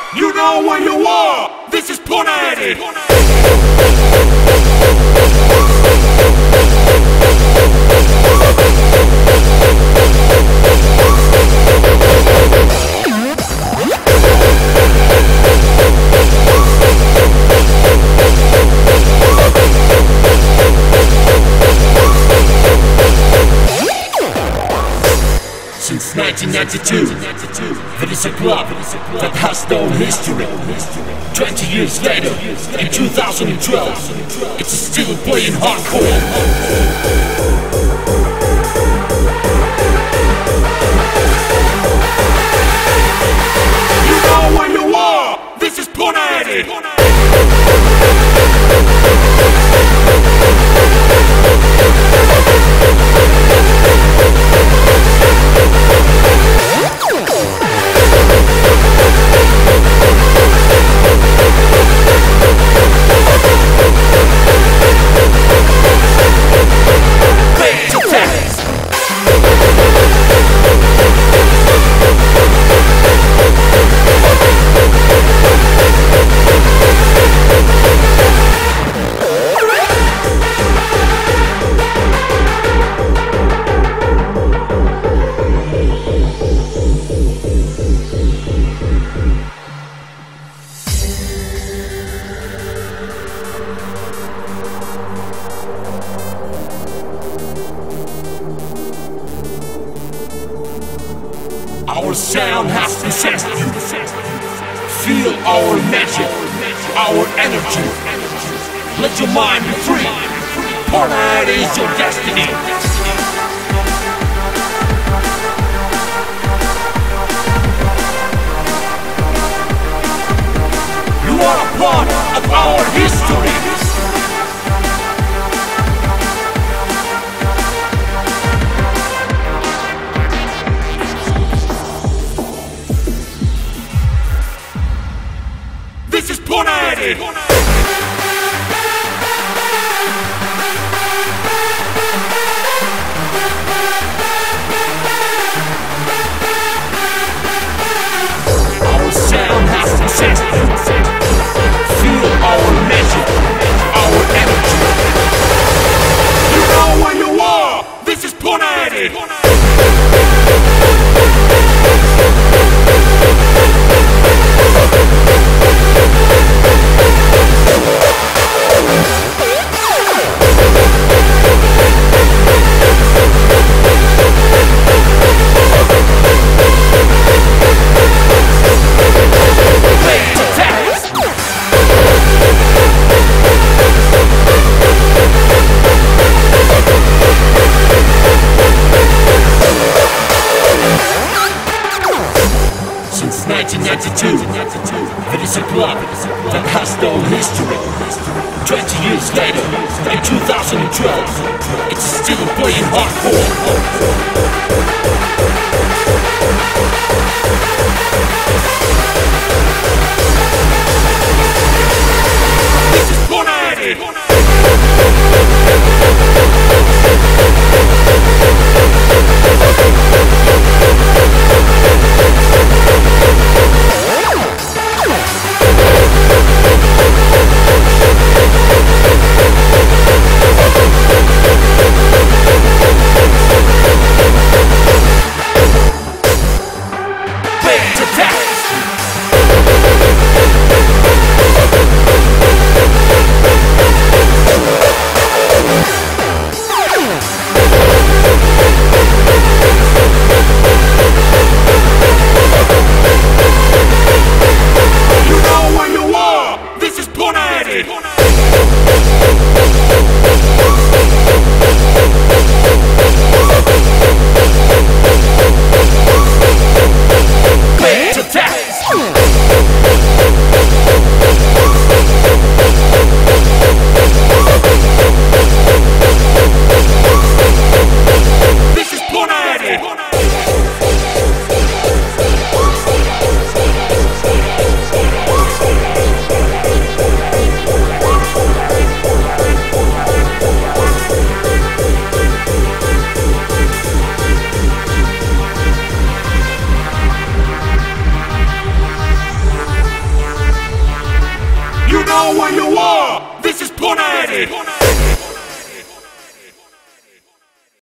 You know where you are. This is Poneri. Since 1992, there is a club that has no history. 20 years later, in 2012, it's still playing hardcore. You know where you are. This is Poneri. Our sound has possessed you. Feel our magic, our energy. Let your mind be free. Poneri is your destiny. You are a part of our history. This is Poneri! Our sound has possessed you. Feel our magic, our energy. You know where you are! This is Poneri! Since 1992, there is a club that has no history. 20 years later, in 2012, it's still playing hardcore. This is Poneri! To test. know where you are. This is Punani.